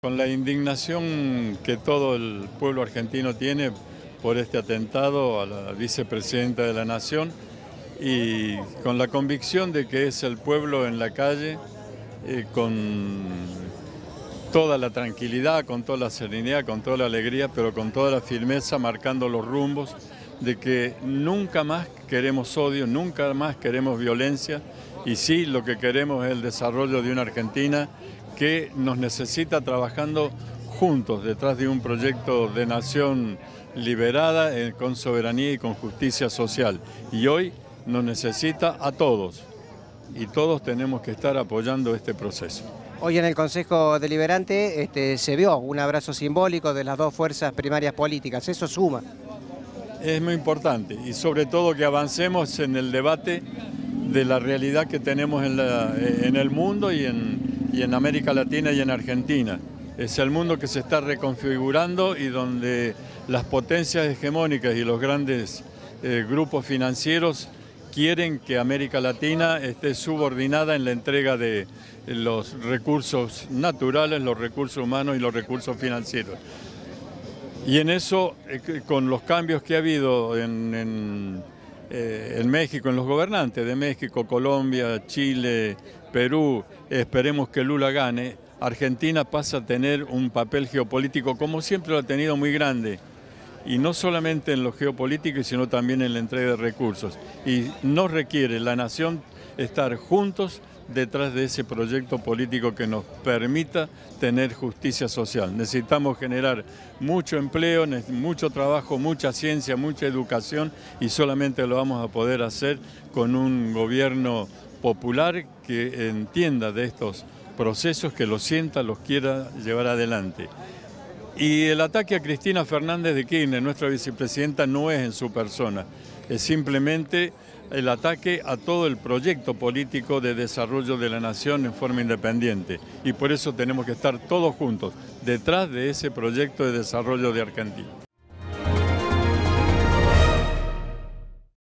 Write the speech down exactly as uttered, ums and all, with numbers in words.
con la indignación que todo el pueblo argentino tiene por este atentado a la vicepresidenta de la Nación y con la convicción de que es el pueblo en la calle, eh, con toda la tranquilidad, con toda la serenidad, con toda la alegría, pero con toda la firmeza, marcando los rumbos de que nunca más queremos odio, nunca más queremos violencia y sí lo que queremos es el desarrollo de una Argentina que nos necesita trabajando juntos detrás de un proyecto de nación liberada, eh, con soberanía y con justicia social. Y hoy nos necesita a todos y todos tenemos que estar apoyando este proceso. Hoy en el Consejo Deliberante este, se vio un abrazo simbólico de las dos fuerzas primarias políticas, eso suma. Es muy importante y sobre todo que avancemos en el debate de la realidad que tenemos en, la, en el mundo y en, y en América Latina y en Argentina. Es el mundo que se está reconfigurando y donde las potencias hegemónicas y los grandes eh, grupos financieros quieren que América Latina esté subordinada en la entrega de los recursos naturales, los recursos humanos y los recursos financieros. Y en eso, con los cambios que ha habido en, en, eh, en México, en los gobernantes de México, Colombia, Chile, Perú, esperemos que Lula gane, Argentina pasa a tener un papel geopolítico, como siempre lo ha tenido, muy grande. Y no solamente en lo geopolítico, sino también en la entrega de recursos. Y nos requiere la nación estar juntos detrás de ese proyecto político que nos permita tener justicia social. Necesitamos generar mucho empleo, mucho trabajo, mucha ciencia, mucha educación y solamente lo vamos a poder hacer con un gobierno popular que entienda de estos procesos, que los sienta, los quiera llevar adelante. Y el ataque a Cristina Fernández de Kirchner, nuestra vicepresidenta, no es en su persona, es simplemente el ataque a todo el proyecto político de desarrollo de la nación en forma independiente. Y por eso tenemos que estar todos juntos detrás de ese proyecto de desarrollo de Argentina.